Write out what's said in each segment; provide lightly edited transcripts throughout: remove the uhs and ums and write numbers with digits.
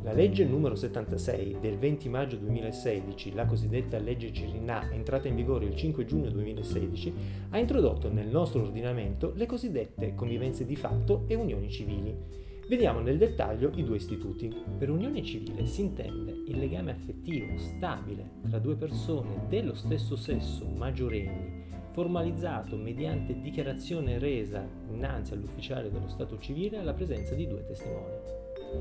La legge numero 76 del 20 maggio 2016, la cosiddetta legge Cirinnà, entrata in vigore il 5 giugno 2016, ha introdotto nel nostro ordinamento le cosiddette convivenze di fatto e unioni civili. Vediamo nel dettaglio i due istituti. Per unione civile si intende il legame affettivo stabile tra due persone dello stesso sesso maggiorenni, formalizzato mediante dichiarazione resa innanzi all'ufficiale dello Stato civile alla presenza di due testimoni.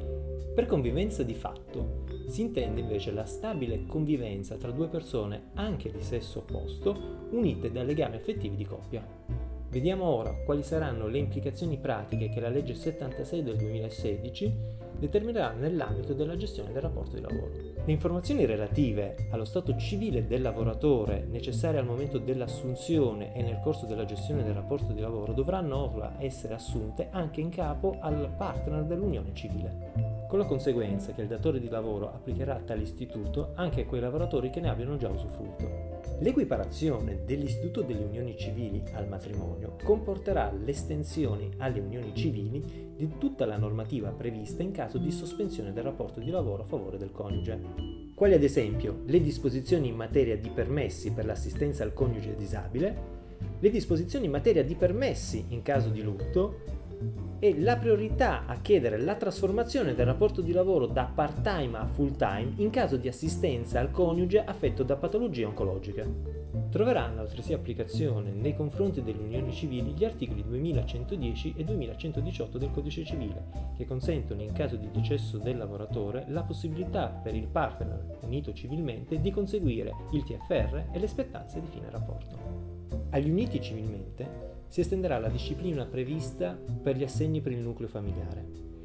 Per convivenza di fatto si intende invece la stabile convivenza tra due persone anche di sesso opposto unite da legami affettivi di coppia. Vediamo ora quali saranno le implicazioni pratiche che la legge 76 del 2016 determinerà nell'ambito della gestione del rapporto di lavoro. Le informazioni relative allo stato civile del lavoratore necessarie al momento dell'assunzione e nel corso della gestione del rapporto di lavoro dovranno ora essere assunte anche in capo al partner dell'unione civile, con la conseguenza che il datore di lavoro applicherà tale istituto anche a quei lavoratori che ne abbiano già usufruito. L'equiparazione dell'istituto delle unioni civili al matrimonio comporterà l'estensione alle unioni civili di tutta la normativa prevista in caso di sospensione del rapporto di lavoro a favore del coniuge, quali ad esempio le disposizioni in materia di permessi per l'assistenza al coniuge disabile, le disposizioni in materia di permessi in caso di lutto e la priorità a chiedere la trasformazione del rapporto di lavoro da part-time a full-time in caso di assistenza al coniuge affetto da patologie oncologiche. Troveranno altresì applicazione nei confronti delle unioni civili gli articoli 2110 e 2118 del Codice Civile, che consentono in caso di decesso del lavoratore la possibilità per il partner unito civilmente di conseguire il TFR e le spettanze di fine rapporto. Agli uniti civilmente si estenderà la disciplina prevista per gli assegni per il nucleo familiare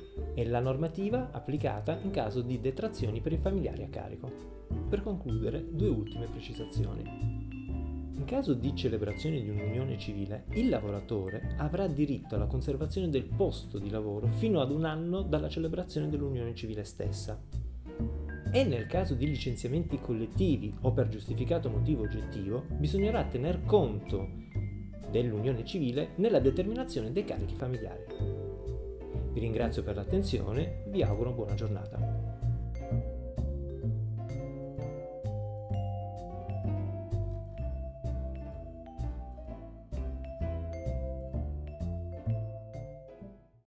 e la normativa applicata in caso di detrazioni per i familiari a carico. Per concludere, due ultime precisazioni. In caso di celebrazione di un'unione civile, il lavoratore avrà diritto alla conservazione del posto di lavoro fino ad 1 anno dalla celebrazione dell'unione civile stessa. E nel caso di licenziamenti collettivi o per giustificato motivo oggettivo, bisognerà tener conto dell'unione civile nella determinazione dei carichi familiari. Vi ringrazio per l'attenzione, vi auguro buona giornata.